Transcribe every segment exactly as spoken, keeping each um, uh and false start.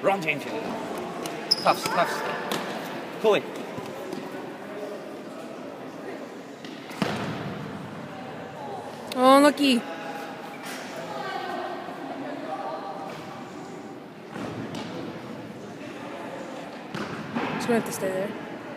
Run, James. Cuffs, cuffs. Chloe. Oh, lucky. Just gonna have to stay there.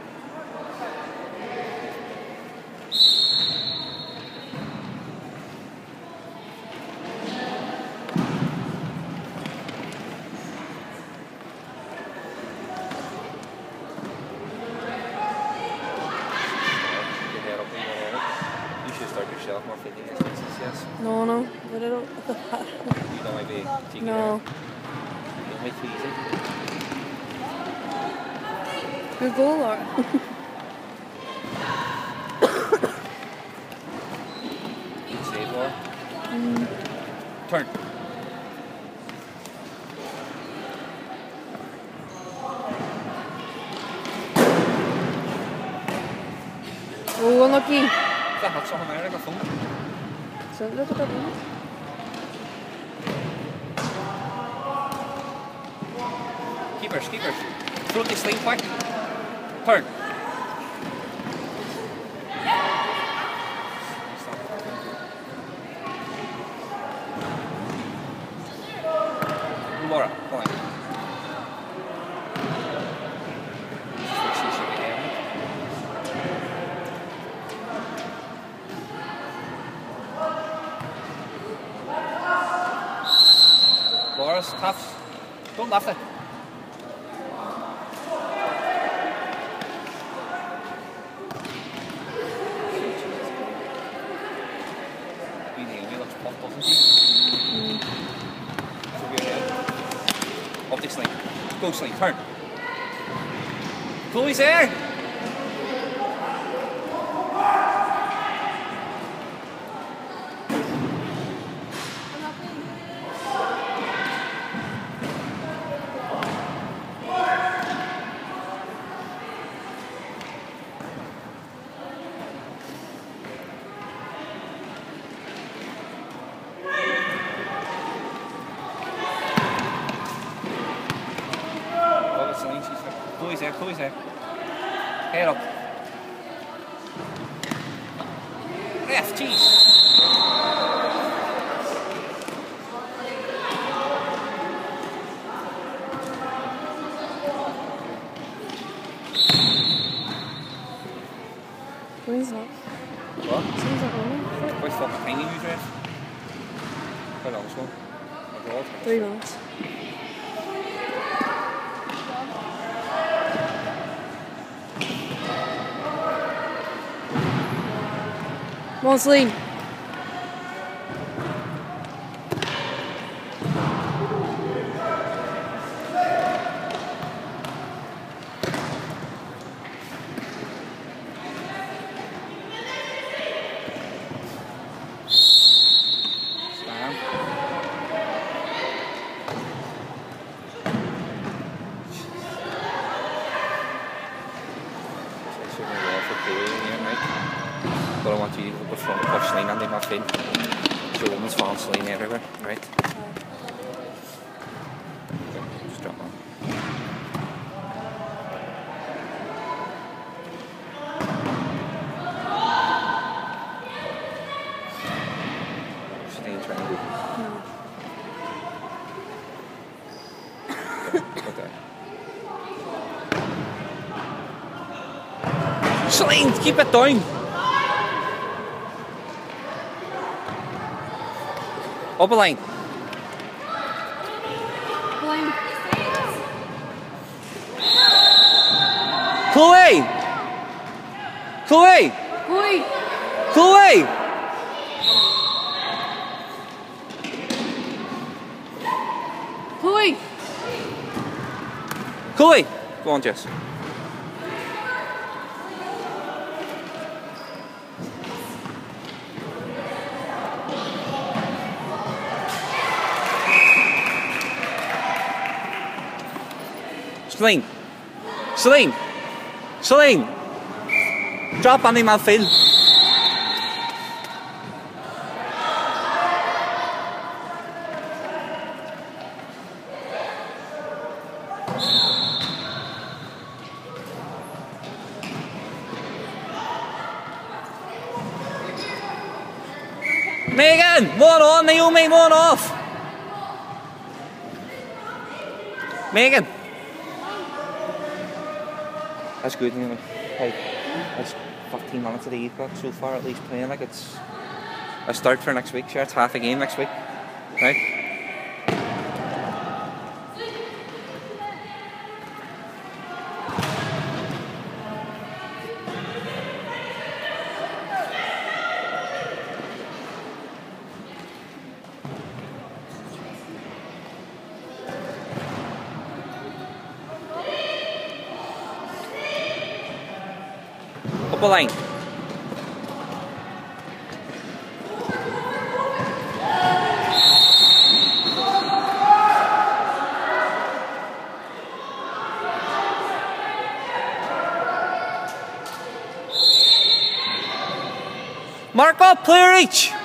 More fitting exercises, yes. No, no, but I don't. You don't like the taking No. it. You don't like the easy. Good goal, Laura. Good save, Laura. Mm. Turn. Oh, unlucky. Dat had zo'n merk of vond. Zo, look at that one. Keepers, keepers. Throw the sling back. Turn. Laura, come on. Laura's tough. Don't laugh at it. Mm. Optic sling. Go sling. Turn. Chloe's there. Chloe's there, Chloe's there. Head up. Ref, jeez. What is that? What? Seems like one. Where's the tiny news ref? How long is one? Abroad? Three minutes. Come on, Celine. Slam. But I want you to put front push line and they might fin. So the woman's false line everywhere, right? Okay, just drop on. Staying trying to No. Okay. Celine, keep it down! Up a line. Line. Chloe! Chloe! Chloe! Chloe! Chloe! Chloe! Go on, Jess. Celine! Celine! Celine! Drop on him, I'll fill. Megan, one on, Naomi, one off. Megan. That's good, Naomi. Hey, that's fifteen minutes of the you've got so far at least playing. Like it's a start for next week. Sure, it's half a game next week, right? Up a line. Mark up, clear each.